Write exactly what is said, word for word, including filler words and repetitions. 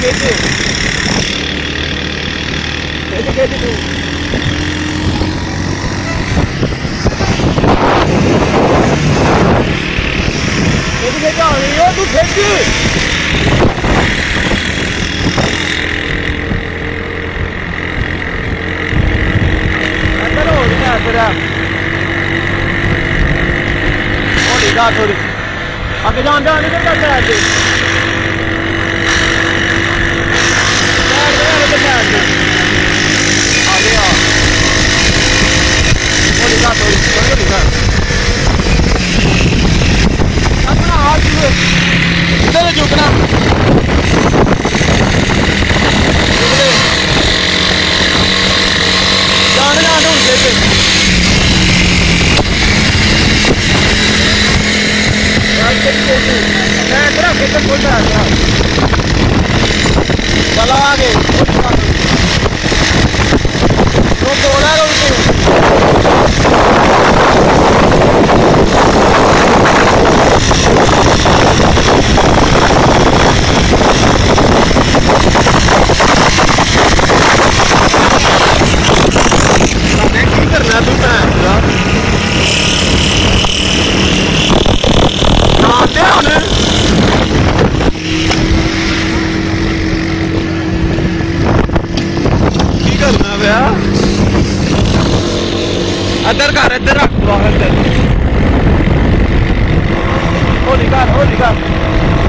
ਖਿੱਚ ਖਿੱਚ ਖਿੱਚ ਤੂੰ ਖਿੱਚ ਖਿੱਚ ਆਉਣੀ ਉਹ ਤੂੰ ਖਿੱਚ ਇੱਧਰ ਹੋ ਗਿਆ ਇੱਧਰ ਹੌਲੀ ਜਾ ਥੋੜੀ ਅੱਗੇ ਜਾਣ ਜਾਣ ਨਹੀਂ ਕਰਦਾ ਸਾਈਡ ਤੇ ਸਾਈਡ ਤੇ ਆਲੇ ਤੇ ਸਾਈਡ ਤੇ ਆ ਗਿਆ ਹੌਲੀ ਜਾ ਥੋੜੀ ਹੌਲੀ ਜਾ ਆਪਣਾ ਹੱਥ ਇੱਧਰ ਝੁਕਣਾ ਜਾਣ ਜਾਣ ਹੁਣ ਜੇ मैं तेरा खेतर खोल रहा था चलो आगे तो बोला की करना तू अदर कर इधर रख होली कर होली कर